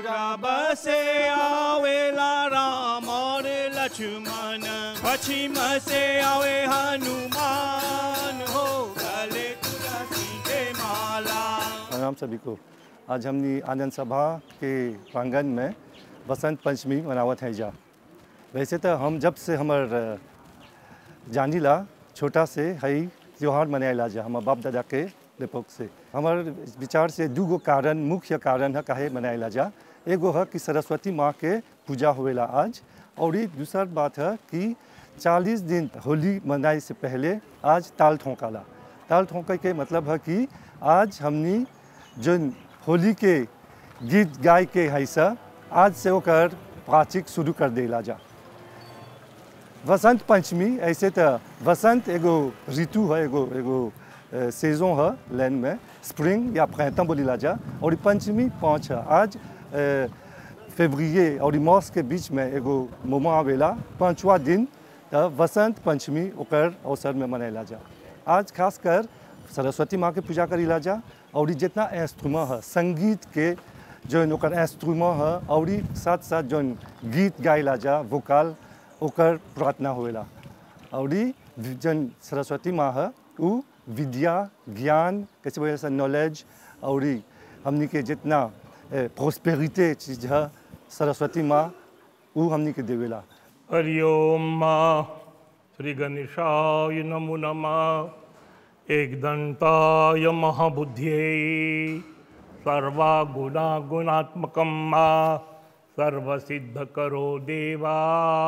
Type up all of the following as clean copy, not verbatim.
बसे आवेला राम और लक्ष्मण, पश्चिम से आवे हनुमान हो गले तुलसी के माला। प्रणाम सभी को। आज हमने आनंद सभा के प्रांगण में बसंत पंचमी मनावत है जा। वैसे तो हम जब से हमार जानीला छोटा से हई त्यौहार मनाएला जा हमार बाप दादा के लेपोक से। हमार विचार से दूगो कारण मुख्य कारण है काहे मनाएला जा। एगो है कि सरस्वती माँ के पूजा होवेला आज, और दूसरा बात है कि 40 दिन होली मनाए से पहले आज ताल ठोंकाला। ताल ठोंके के मतलब है कि आज हमनी जो होली के गीत गाय के हैसा आज से होकर प्राचिक शुरू कर देला जा। वसंत पंचमी ऐसे तो वसंत एगो ऋतु है, एगो सीजन है लैंड में, स्प्रिंग या प्रिंtemps बोलीला जा। और पंचमी 5 है। आज फेब्रुए और मार्च के बीच में एगो मोमा आवेला 5वां दिन तो वसंत पंचमी ओकर अवसर में मनाएला जा। आज खासकर सरस्वती माँ के पूजा करीला जा, और जितना इंस्ट्रूमेंट है संगीत के जो ओकर इंस्ट्रूमेंट है और साथ साथ जो गीत गाइला जा वोकल ओकर प्रार्थना होवेला। और जन सरस्वती माँ है वो विद्या ज्ञान कैसे बोले से नॉलेज और हमनी के जितना प्रोस्पेरिटी चीज़ है सरस्वती माँ वो हमनी के देवेला। हरि ओम माँ श्री गणेशाय नमो नमः। एकदंताय महाबुद्धिये सर्वा गुणा गुणात्मकं माँ सर्वसिद्ध करो देवा।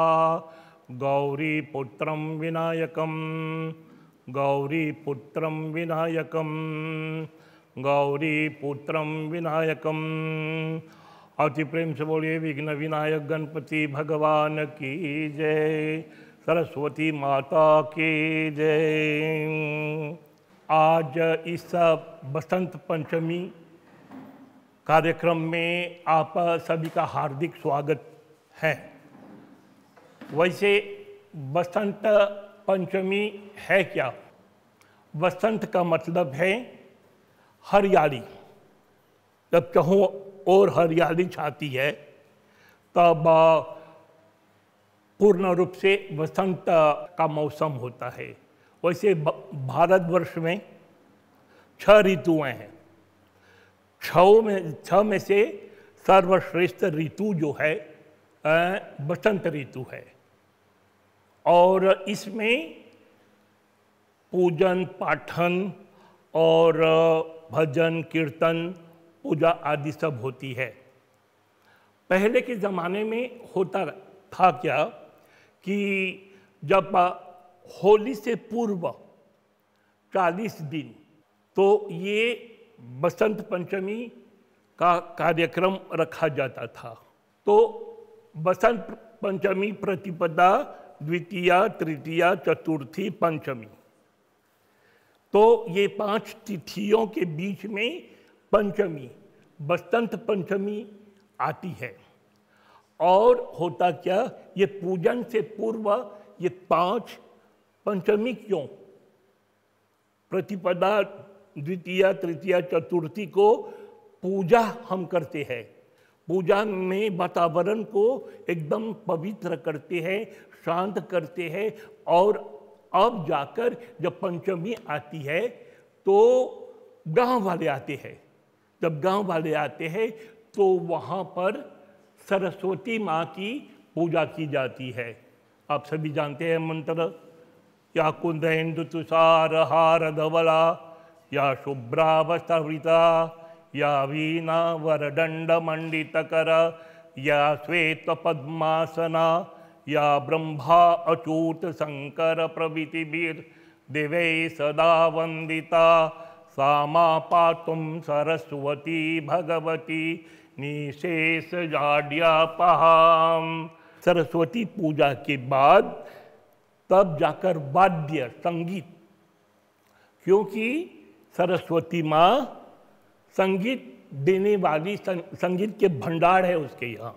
गौरी पुत्रं विनायकं गौरी पुत्रं विनायकं गौरी पुत्रं विनायकं। अति प्रेम से बोलिए विघ्न विनायक गणपति भगवान की जय, सरस्वती माता की जय। आज इस बसंत पंचमी कार्यक्रम में आप सभी का हार्दिक स्वागत है। वैसे बसंत पंचमी है क्या? बसंत का मतलब है हरियाली। जब कहीं और हरियाली छाती है तब पूर्ण रूप से बसंत का मौसम होता है। वैसे भारतवर्ष में 6 ऋतुएं हैं। 6 में से सर्वश्रेष्ठ ऋतु जो है बसंत ऋतु है, और इसमें पूजन पाठन और भजन कीर्तन पूजा आदि सब होती है। पहले के ज़माने में होता था क्या कि जब होली से पूर्व 40 दिन तो ये बसंत पंचमी का कार्यक्रम रखा जाता था। तो बसंत पंचमी प्रतिपदा द्वितीया तृतीया चतुर्थी पंचमी, तो ये 5 तिथियों के बीच में पंचमी बसंत पंचमी आती है। और होता क्या, ये पूजन से पूर्व ये 5 पंचमी क्यों? प्रतिपदा द्वितीया तृतीया चतुर्थी को पूजा हम करते हैं। पूजा में वातावरण को एकदम पवित्र करते हैं, शांत करते हैं, और अब जाकर जब पंचमी आती है तो गांव वाले आते हैं। जब गांव वाले आते हैं तो वहाँ पर सरस्वती माँ की पूजा की जाती है। आप सभी जानते हैं मंत्र, या कुंदेन्दु तुषार हार धवला, या शुभ्रावस्त्रवृता, या वीणा वरदंड मंडितकर, या श्वेत पद्मासना, या ब्रह्मा अच्युत शंकर प्रभृतिभिर् देवै सदा वंदिता। सा मा पातुं सरस्वती भगवती निशेष जाड्यापहाम। सरस्वती पूजा के बाद तब जाकर वाद्य संगीत, क्योंकि सरस्वती माँ संगीत देने वाली, संगीत के भंडार है उसके यहाँ,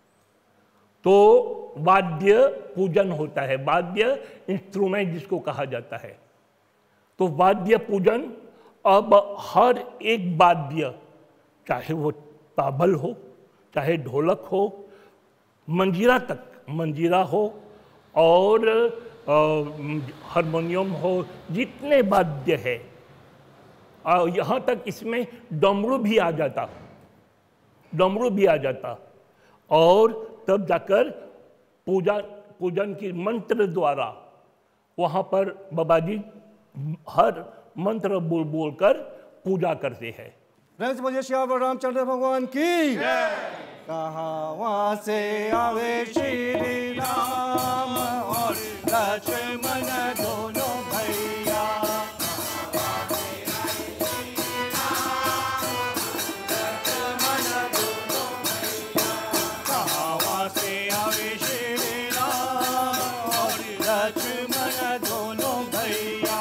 तो वाद्य पूजन होता है। वाद्य इंस्ट्रूमेंट जिसको कहा जाता है, तो वाद्य पूजन। अब हर एक वाद्य, चाहे वो ताबल हो, चाहे ढोलक हो, मंजीरा तक, मंजीरा हो और हारमोनियम हो, जितने वाद्य है, यहाँ तक इसमें डमरू भी आ जाता, डमरू भी आ जाता। और तब जाकर पूजन की मंत्र द्वारा वहाँ पर बाबा जी हर मंत्र बोल बोल कर पूजा करते हैं। रज मुझे श्याम रामचंद्र भगवान की कहाँ से आवे श्री राम और लक्ष्मण दोनों भैया। कहाँ से आवे श्री राम और लक्ष्मण दोनों भैया।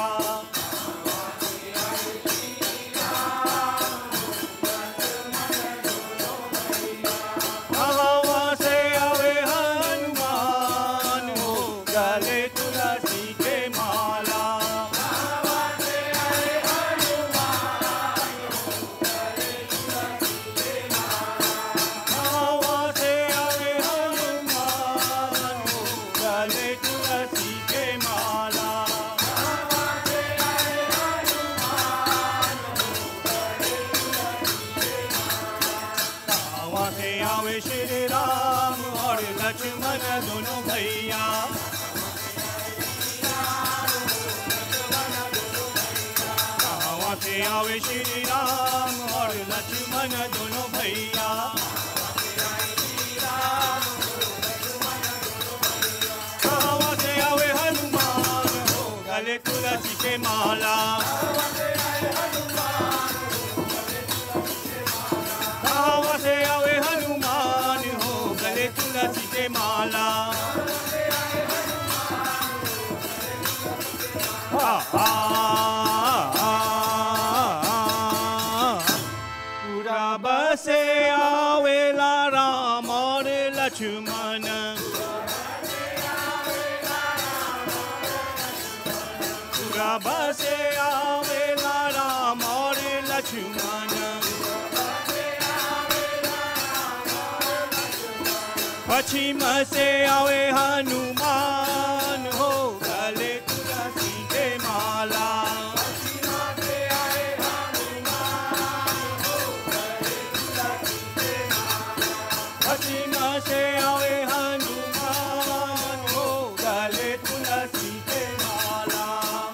श्री राम और लक्ष्मण दोनों भैया। कहाँ से आवे श्री राम और लक्ष्मण दोनों भैया। कहाँ से आवे हनुमान हो गले तुलसी के माला। कहाँ से आवे हनुमान हो गले तुलसी के माला। पूरा बसे आवेला राम और लक्ष्मण। पूरा बसे आवेला राम और लक्ष्मण। पश्चिम से आवे हनुमान हो गले तुलसी के माला। पश्चिम से आवे हनुमान हो गले तुलसी के माला।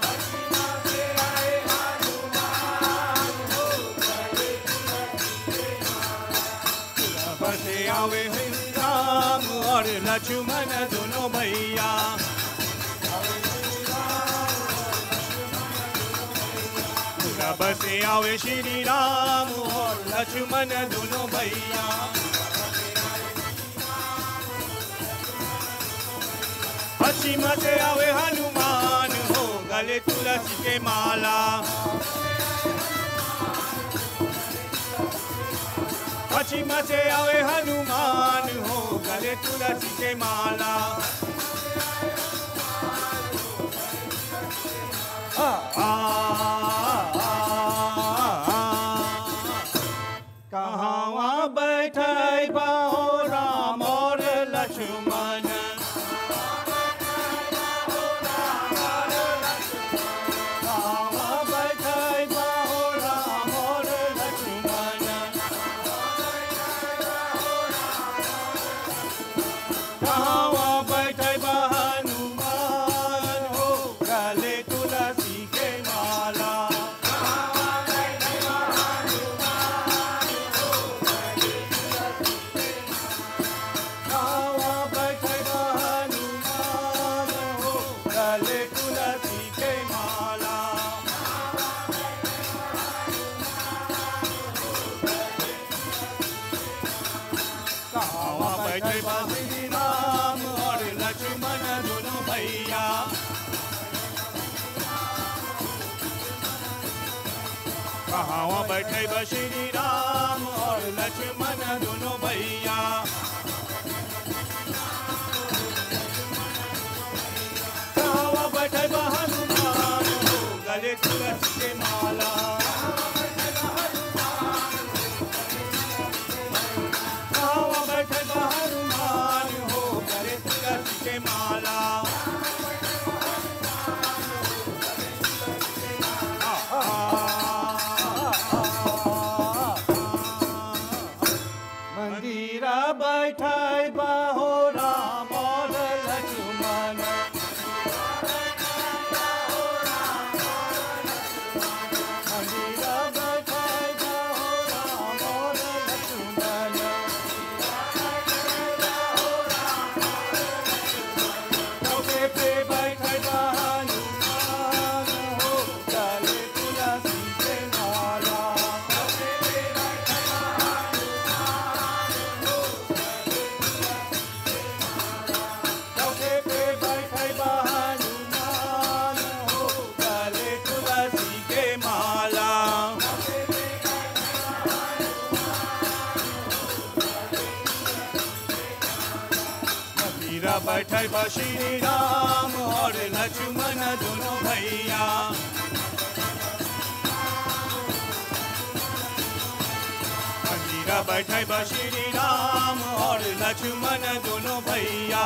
से आवे राम और लक्ष्मण दोनों भैया। बसे आवे श्री राम और लक्ष्मण दोनों भैया। पश्चिम से आवे हनुमान हो गले तुलसी के माला। पश्चिम से आवे हनुमान हो गले तुलसी के माला। कहाँ बैठे बाहो राम और लक्ष्मण। कहाँ बैठे बाहो राम और लक्ष्मण। कहाँ बैठे बा हनुमान हो गले तुलसी के माला। कहाँ बैठे बा हनुमान हो गले तुलसी के माला। कहाँ बैठे बा श्री राम और लक्ष्मण दोनों भैया। कहाँ बैठे बा श्री राम और लक्ष्मण दोनों भैया। कहाँ बैठे बा हनुमान हो गले तुलसी के माला। कहाँ मंदिरा बैठाई बाहो राम और लक्ष्मण मंदिरा बैठाई बाहो राम और लक्ष्मण चौके पे बैठाई बा हनुमान हो डाले तुलसी के माला चौके पे बैठाई बा हनुमान हो डाले तुलसी के माला मंदिरा बैठाई बा श्री राम और लक्ष्मण दोनों भैया मंदिरा बैठाई बा श्री राम और लक्ष्मण दोनों भैया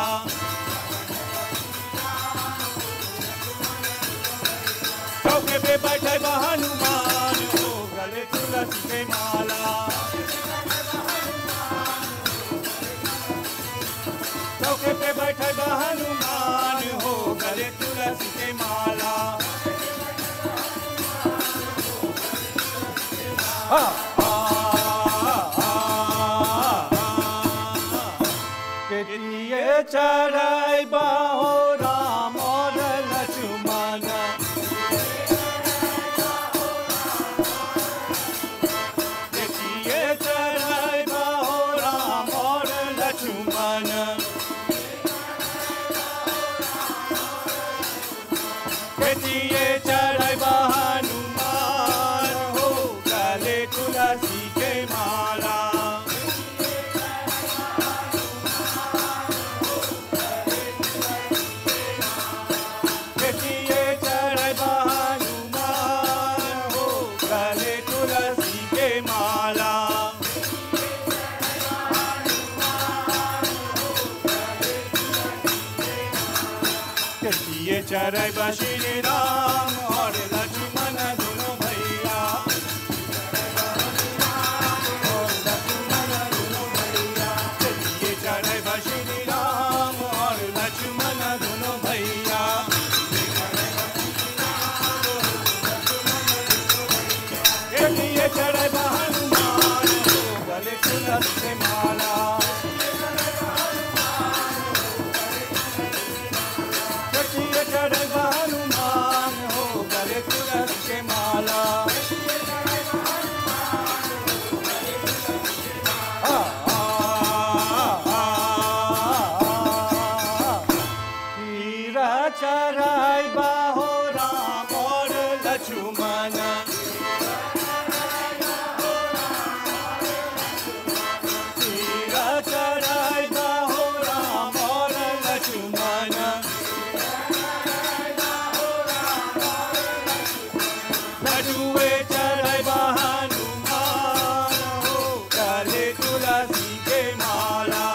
चौके पे बैठे बा हनुमान हो गले तुलसी के माला चौके पे बैठे बा हनुमान हो गले तुलसी के माला केतिये चढ़ाई बाहो राम और लक्ष्मण केतिये चढ़ाई बाहो राम और लक्ष्मण केतिये चढ़ाई बा हनुमान हो गले तुलसी के माला केतिये चढ़ाई बा हनुमान हो गले तुलसी के माला केतिये चढ़ाई बा श्री राम और लक्ष्मण दोनों भैया केतिये चढ़ाई बा श्री राम और लक्ष्मण दोनों भैया केतिये चढ़ाई बा हनुमान हो गले तुलसी के माला केतिये चढ़ाई बा हनुमान हो गले तुलसी के माला हीरा चढ़ाई बाहो राम और लक्ष्मण हीरा चढ़ाई बाहो राम और लक्ष्मण लड्डुए चढ़ाई बा हनुमान हो गले तुलसी के माला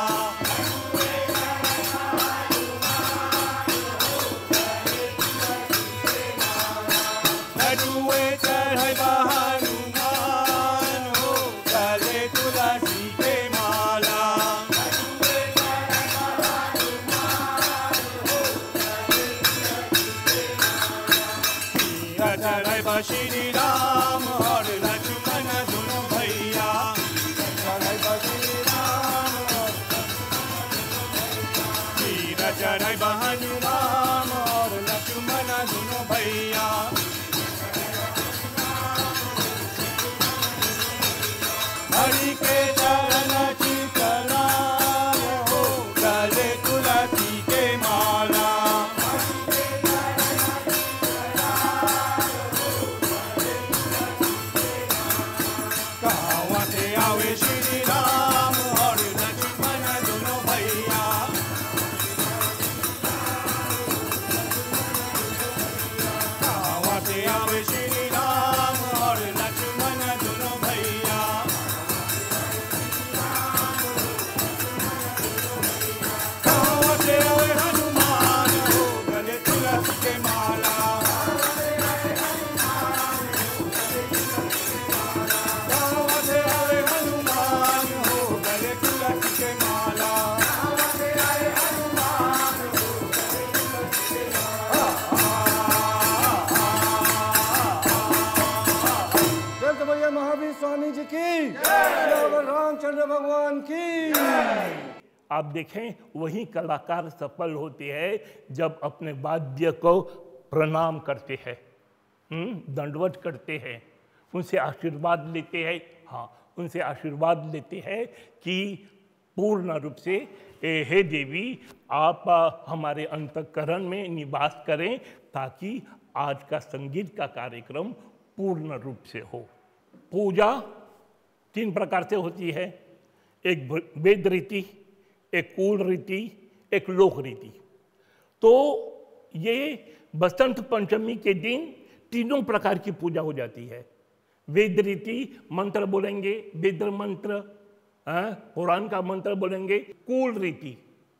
लड्डुए चढ़ाई बा हनुमान हो गले तुलसी के माला हीरा चढ़ाई बा श्री राम और लक्ष्मण दोनों भैया चढ़ाई बा श्री राम और हीरा चढ़ाई बा हनुमान और लक्ष्मण दोनों भैया हरि के चरण चितलाय हो गले तुलसी के माला कहाँ से आवे श्री राम और लक्ष्मण दोनों भैया रामचंद्र भगवान की। आप देखें वही कलाकार सफल होते हैं जब अपने वाद्य को प्रणाम करते हैं, दंडवत करते हैं, उनसे आशीर्वाद लेते हैं। हाँ, उनसे आशीर्वाद लेते हैं कि पूर्ण रूप से हे देवी आप हमारे अंतःकरण में निवास करें ताकि आज का संगीत का कार्यक्रम पूर्ण रूप से हो। पूजा 3 प्रकार से होती है, एक वेद रीति, एक कुल रीति, एक लोक रीति। तो ये बसंत पंचमी के दिन तीनों प्रकार की पूजा हो जाती है। वेद रीति मंत्र बोलेंगे, वेद मंत्र, पुराण का मंत्र बोलेंगे। कुल रीति,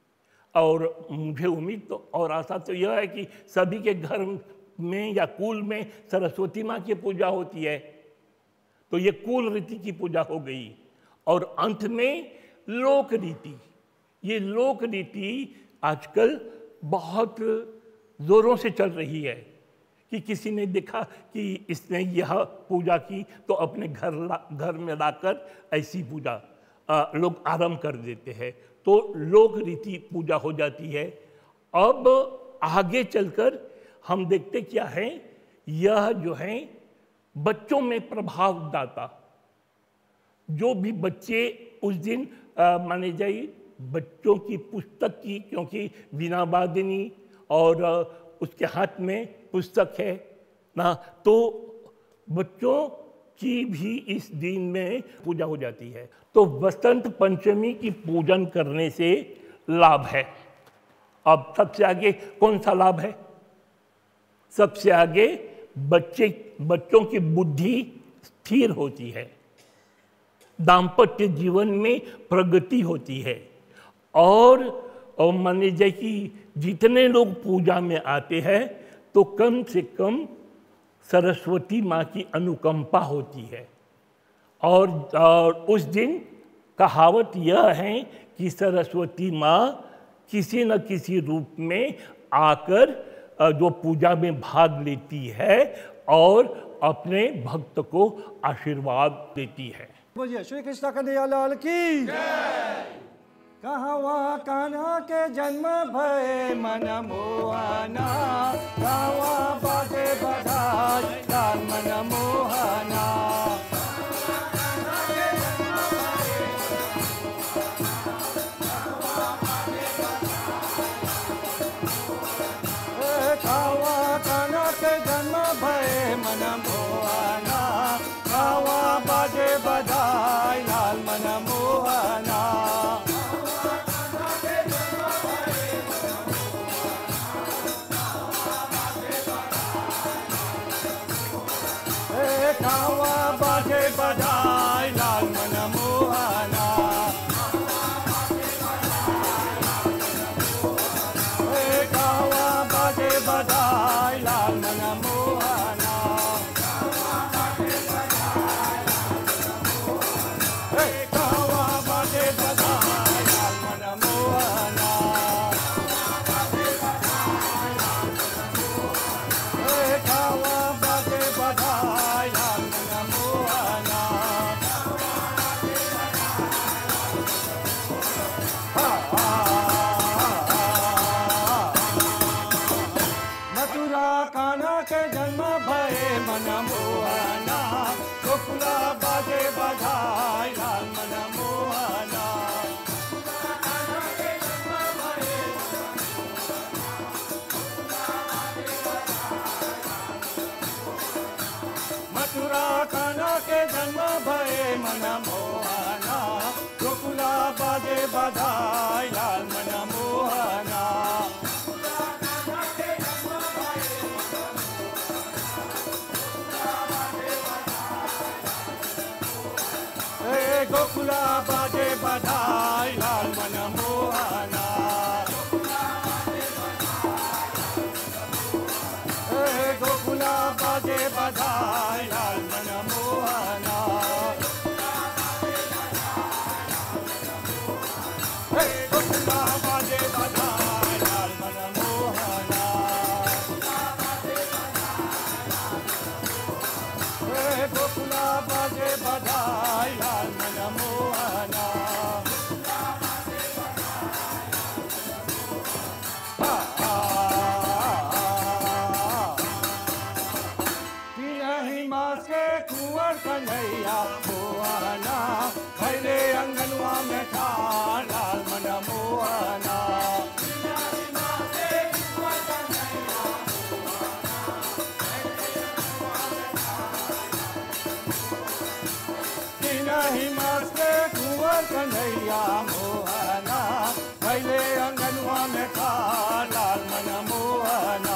और मुझे उम्मीद तो और आशा तो यह है कि सभी के घर में या कुल में सरस्वती माँ की पूजा होती है, तो ये कुल रीति की पूजा हो गई। और अंत में लोक रीति। ये लोक रीति आजकल बहुत जोरों से चल रही है कि किसी ने देखा कि इसने यह पूजा की तो अपने घर में लाकर ऐसी पूजा लोग आरंभ कर देते हैं, तो लोक रीति पूजा हो जाती है। अब आगे चलकर हम देखते क्या है, यह जो है बच्चों में प्रभाव डालता। जो भी बच्चे उस दिन माने जाइए बच्चों की पुस्तक की, क्योंकि वीणा वादिनी और उसके हाथ में पुस्तक है ना, तो बच्चों की भी इस दिन में पूजा हो जाती है। तो बसंत पंचमी की पूजन करने से लाभ है। अब सबसे आगे कौन सा लाभ है? सबसे आगे बच्चों की बुद्धि स्थिर होती है, दाम्पत्य जीवन में प्रगति होती है, और मान लीजिए कि जितने लोग पूजा में आते हैं तो कम से कम सरस्वती माँ की अनुकंपा होती है। और उस दिन कहावत यह है कि सरस्वती माँ किसी न किसी रूप में आकर जो पूजा में भाग लेती है और अपने भक्त को आशीर्वाद देती है। बोलिए श्री कृष्ण कन्हैया लाल की। कहवा कान्हा के जन्म भये मन मोहना, कहवा बाजे बधाई लाल मन मोहना। कहवा कान्हा के जन्म भये मन मोहना, कहवा बाजे बधाई लाल मन मोहना। कहवा बाजे बधाई लाल मन मोहना, कहवा बाजे बधाई लाल मन मोहना। कहवा बाजे बधाई लाल मन मोहना, कहवा बाजे बधाई लाल मन मोहना। मथुरा कान्हा के जन्म भये मन मोहना, गोकुला बाजे बधाई लाल मन मोहना। मथुरा कान्हा के जन्म भये मन मोहना, गोकुला बाजे बधाई लाल मन मोहना। गोकुला बाजे बधाई लाल मन मोहना, गोकुला बाजे बधाई लाल मन मोहना। गोकुला बाजे बधाई लाल मन मोहना, गोकुला बाजे बधाई लाल मन मोहना। कन्हैया मोहना भैले अंगनवा में खा लाल मन मोहना।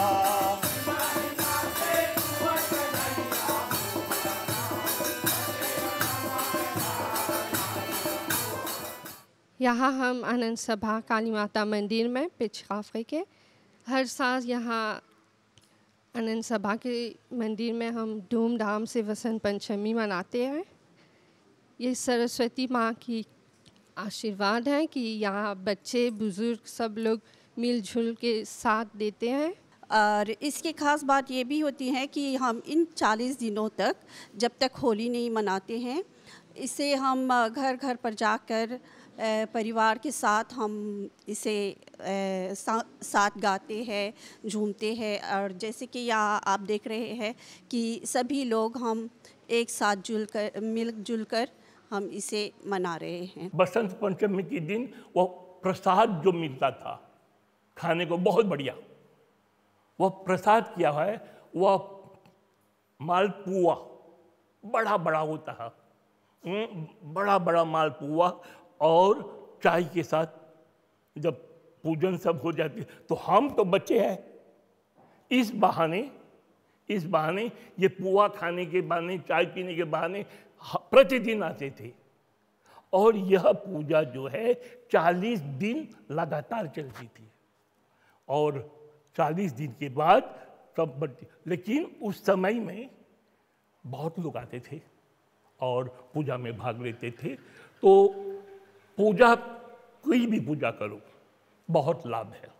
यहाँ हम आनंद सभा काली माता मंदिर में पिछकाफे के हर साल यहाँ आनंद सभा के मंदिर में हम धूमधाम से वसंत पंचमी मनाते हैं। ये सरस्वती माँ की आशीर्वाद है कि यहाँ बच्चे बुजुर्ग सब लोग मिलजुल के साथ देते हैं। और इसकी ख़ास बात ये भी होती है कि हम इन 40 दिनों तक जब तक होली नहीं मनाते हैं, इसे हम घर घर पर जाकर परिवार के साथ हम इसे साथ गाते हैं, झूमते हैं। और जैसे कि यहाँ आप देख रहे हैं कि सभी लोग हम एक साथ मिलजुल कर हम इसे मना रहे हैं। बसंत पंचमी के दिन वो प्रसाद जो मिलता था खाने को बहुत बढ़िया, वह प्रसाद क्या है, वह मालपुआ बड़ा बड़ा होता है, बड़ा बड़ा मालपुआ। और चाय के साथ जब पूजन सब हो जाती है तो हम तो बच्चे हैं, इस बहाने ये पुआ खाने के बहाने, चाय पीने के बहाने प्रतिदिन आते थे। और यह पूजा जो है 40 दिन लगातार चलती थी और 40 दिन के बाद सब बढ़ती। लेकिन उस समय में बहुत लोग आते थे और पूजा में भाग लेते थे। तो पूजा, कोई भी पूजा करो, बहुत लाभ है।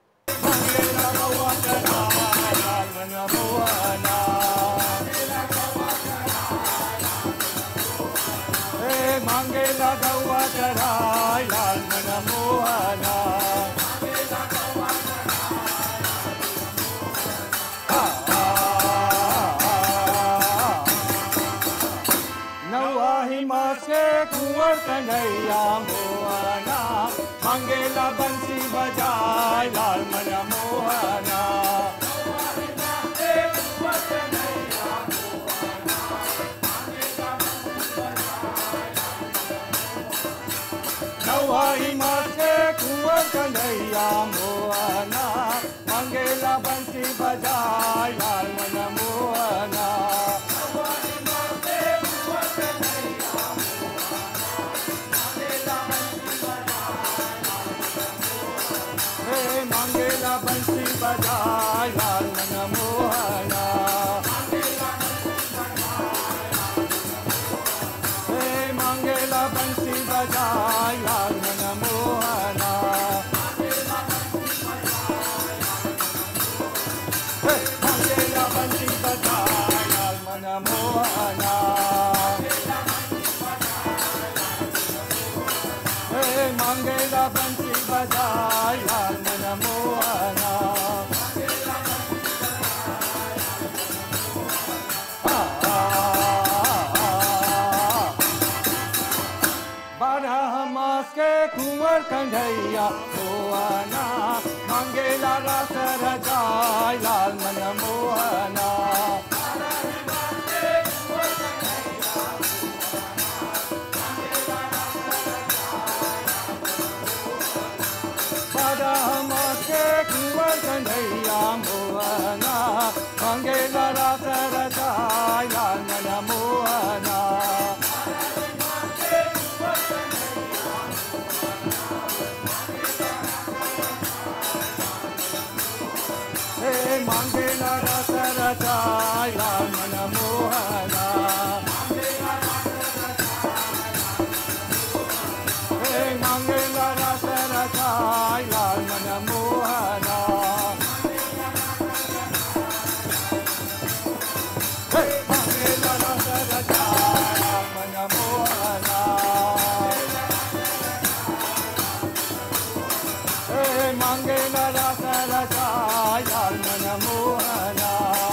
मांगे लगवा चढ़ाई लाल मन मोहना। नवाही माँ से कुंवर कन्हैया मोहना मांगेला बंसी बजाय लाल मन मोहना। नवाही माँ से कुंवर कन्हैया मोहना मांगेला बंसी बजाय लाल मन मोहना। मांगेला बंसी बजाय लाल मन मोहना। मांगेला बंसी बजाय लाल मन मोहना। मांगेला बंसी बजाय लाल मन मोहना। मांगेला बंसी बजाय लाल मन मोहना। बारह मास के कुंवर कन्हैया मोहना मांगेला रस रजाय लाल मन मोहना। बारह मास के कुंवर कन्हैया मोहना मांगेला रस रजाय लाल मन मोहना। मांगेला रस रजाय लाल मन मोहना। मांगेला रस रजाय लाल मन मोहना। मांगेला रस रजाय लाल मन मोहना। मांगेला रस रजाय लाल मन मोहना।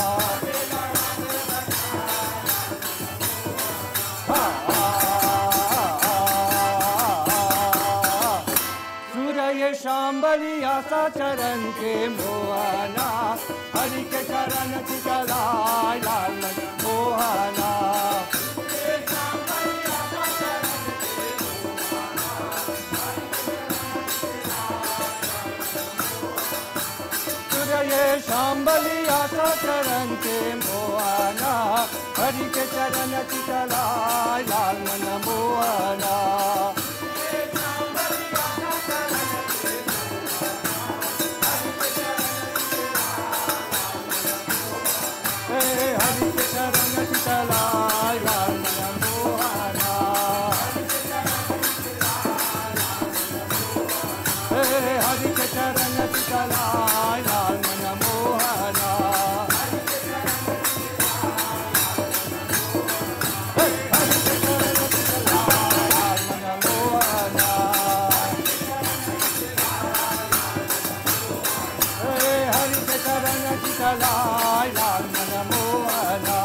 सूर्य शाम्बलिया सा चरण के मोहना हरि के चरण चितलाय लाल मन मोहना। ये शाम्बली आशा चरण के मोहना, हरि के चरण चितलाय लाल मन मोहना। हरि के चरण चितलाय लाल मन मोहना। हरि के चरण चितलाय लाल मन मोहना। हरि के चरण चितलाय लाल मन मोहना।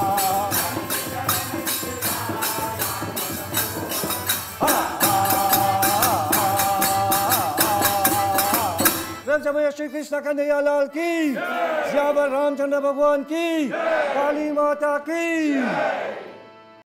जब श्री कृष्ण कन्हैया लाल की, श्यावर रामचंद्र भगवान की, काली माता की।